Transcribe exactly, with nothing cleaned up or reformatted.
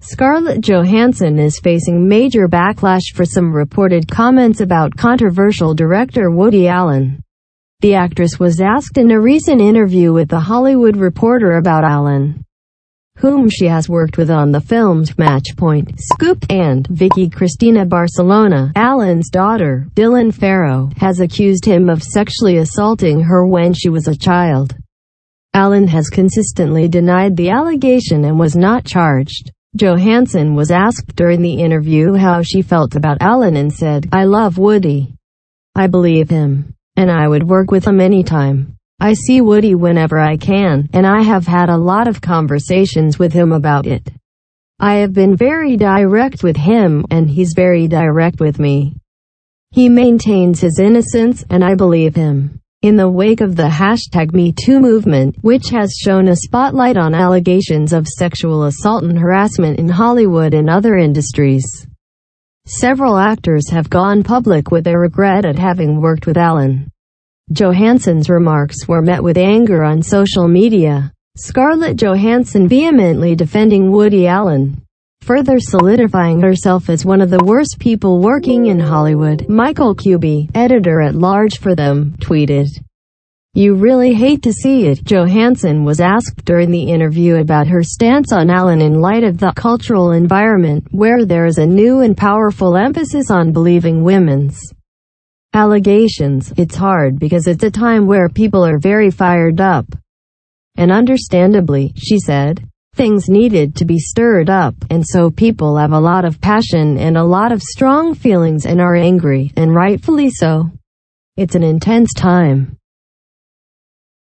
Scarlett Johansson is facing major backlash for some reported comments about controversial director Woody Allen. The actress was asked in a recent interview with The Hollywood Reporter about Allen, whom she has worked with on the films Match Point, Scoop, and Vicky Cristina Barcelona. Allen's daughter, Dylan Farrow, has accused him of sexually assaulting her when she was a child. Allen has consistently denied the allegation and was not charged. Johansson was asked during the interview how she felt about Allen and said, "I love Woody. I believe him. And I would work with him anytime. I see Woody whenever I can, and I have had a lot of conversations with him about it. I have been very direct with him, and he's very direct with me. He maintains his innocence, and I believe him." In the wake of the hashtag Me Too movement, which has shown a spotlight on allegations of sexual assault and harassment in Hollywood and other industries, several actors have gone public with their regret at having worked with Allen. Johansson's remarks were met with anger on social media. Scarlett Johansson vehemently defending Woody Allen, further solidifying herself as one of the worst people working in Hollywood. Michael Kuby, editor-at-large for Them, tweeted, "You really hate to see it." Johansson was asked during the interview about her stance on Allen in light of the cultural environment, where there is a new and powerful emphasis on believing women's allegations. "It's hard because it's a time where people are very fired up. And understandably," she said, "things needed to be stirred up, and so people have a lot of passion and a lot of strong feelings and are angry, and rightfully so. It's an intense time.